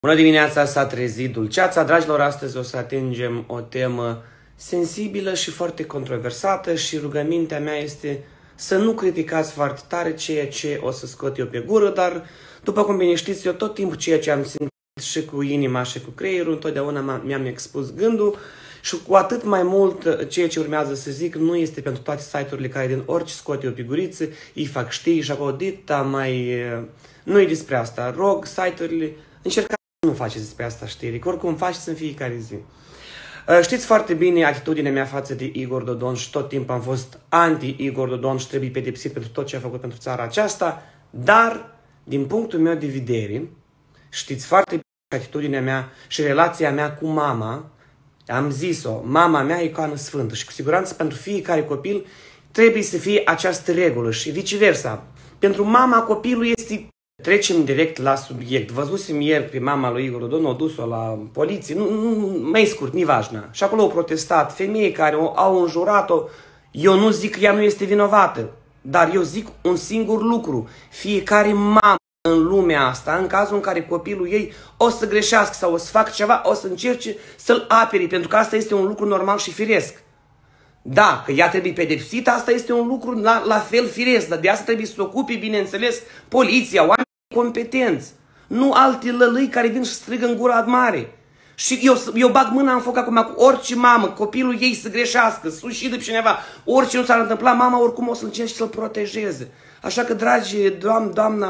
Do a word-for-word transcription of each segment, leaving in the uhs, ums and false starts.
Bună dimineața, s-a trezit dulceața. Dragilor, astăzi o să atingem o temă sensibilă și foarte controversată și rugămintea mea este să nu criticați foarte tare ceea ce o să scot eu pe gură, dar după cum bine știți, eu tot timpul ceea ce am simțit și cu inima și cu creierul, întotdeauna mi-am expus gândul și cu atât mai mult ceea ce urmează să zic nu este pentru toate site-urile care din orice scot eu pe guriță, îi fac știri și acolo dita mai... Nu e despre asta. Rog site-urile, încercați să nu faceți despre asta știri, că oricum faceți în fiecare zi. Știți foarte bine atitudinea mea față de Igor Dodon și tot timpul am fost anti-Igor Dodon și trebuie pedepsit pentru tot ce a făcut pentru țara aceasta, dar, din punctul meu de vedere, știți foarte bine atitudinea mea și relația mea cu mama, am zis-o, mama mea e icoană sfântă și cu siguranță pentru fiecare copil trebuie să fie această regulă și viceversa. Pentru mama copilul este... Trecem direct la subiect. Văzusem ieri pe mama lui Igor Dodon, o dus-o la poliție, nu, nu, mai scurt, nivajna. Și acolo au protestat femei care au înjurat-o. Eu nu zic că ea nu este vinovată, dar eu zic un singur lucru. Fiecare mamă în lumea asta, în cazul în care copilul ei o să greșească sau o să facă ceva, o să încerce să-l apere, pentru că asta este un lucru normal și firesc. Da, că ea trebuie pedepsită, asta este un lucru la, la fel firesc, dar de asta trebuie să se ocupe, bineînțeles, poliția, oameni competenți, nu alte lălâi care vin și strigă în gura mare. Și eu, eu bag mâna în foc acum cu orice mamă, copilul ei să greșească, să ucidă pe cineva, orice nu s-ar întâmpla, mama oricum o să încerce să-l protejeze. Așa că, dragi doam, doamna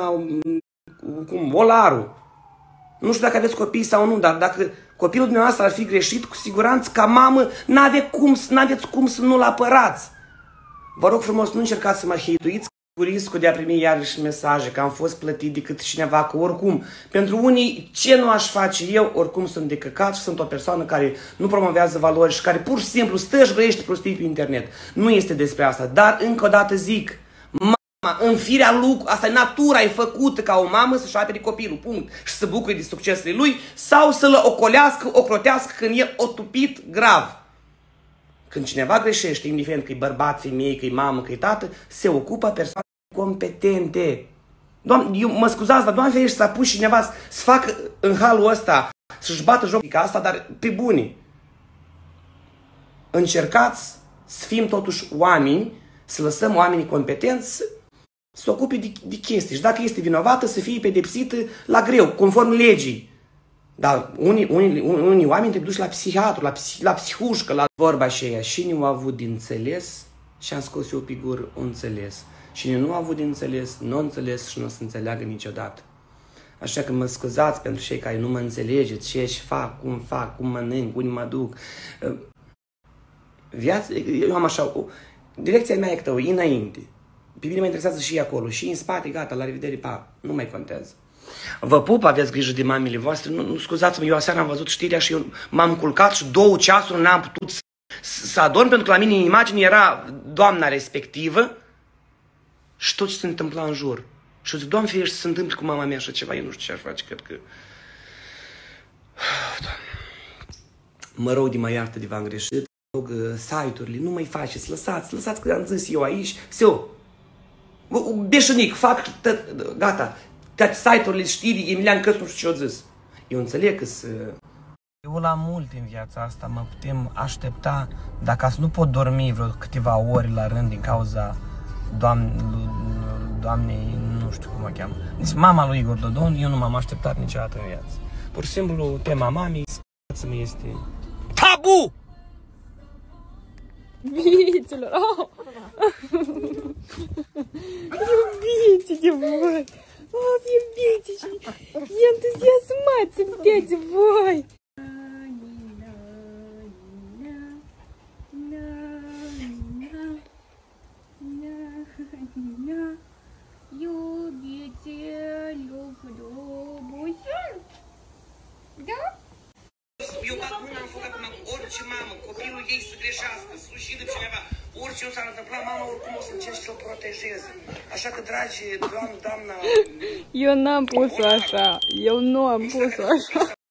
cum, Olaru, nu știu dacă aveți copii sau nu, dar dacă copilul dumneavoastră ar fi greșit, cu siguranță, ca mamă, n-aveți cum, n-aveți cum să nu-l apărați. Vă rog frumos, nu încercați să mă hituiți cu riscul de a primi iarăși mesaje că am fost plătit de câte cineva, că oricum, pentru unii, ce nu aș face eu, oricum sunt de căcat și sunt o persoană care nu promovează valori și care pur și simplu stă și grăiește prostii pe internet. Nu este despre asta, dar încă o dată zic, mama, în firea lui, asta e natura, e făcută ca o mamă să-și apere copilul, punct, și să bucure de succesele lui, sau să-l ocolească, ocrotească când e otupit grav. Când cineva greșește, indiferent că e bărbat, femeie, că e mamă, că e tată, se ocupă persoane competente. Doamne, eu mă scuzați, dar Doamne ferește, s-a pus cineva să facă în halul ăsta, să-și bată joc ca asta, dar pe bune. Încercați să fim totuși oameni, să lăsăm oamenii competenți să se ocupe de, de chestii. Și dacă este vinovată, să fie pedepsită la greu, conform legii. Dar unii, unii, unii oameni trebuie duși la psihiatru, la, psi, la psihușcă, la vorba aceea. Și nu au avut din înțeles și am scos eu pe gură un înțeles. Și nu au avut din înțeles, nu înțeles și nu o să înțeleagă niciodată. Așa că mă scuzați pentru cei care nu mă înțelegeți, ce și fac, cum fac, cum mănânc, unde mă duc. Viața, eu am așa, o, direcția mea e că e înainte. Pe mine mă interesează și acolo, și în spate, gata, la revedere, pa, nu mai contează. Vă pup, aveți grijă de mamele voastre, nu, nu scuzați-mă, eu aseară am văzut știrea și eu m-am culcat și două ceasuri n-am putut să, să adorm, pentru că la mine în imagine era doamna respectivă și tot ce se întâmpla în jur. Și eu zic, Doamne ferește, să se întâmple cu mama mea așa ceva, eu nu știu ce aș face, cred că... Mă rog de mai iartă de v-am greșit, rog, site-urile, nu mai faceți, lăsați, lăsați că am zis eu aici, său, beșănic, fac, gata. Toate site-urile, știri, Emilian Căț, nu știu ce-o zis. Eu înțeleg că să... Eu la multe în viața asta mă putem aștepta, dacă să nu pot dormi vreo câteva ori la rând din cauza doamne, doamnei, nu știu cum o cheamă. Deci mama lui Igor Dodon, eu nu m-am așteptat niciodată în viață. Pur și simplu, tema mamei, să-mi este... Tabu! Iubiților! Oh! Iubiți-te voi! Oh, iubiți și entuziasmați sunteți voi! Iubițelul frumușel! Da? Eu bag mâna în foc acum cu orice mamă, copilul ei să greșească, să ucidă cineva, orice nu s-ar întâmpla, mama oricum o să încerce să-l protejeze. Așa că, dragi, doamna, doamna... Eu n-am pus-o așa, eu nu am pus-o așa.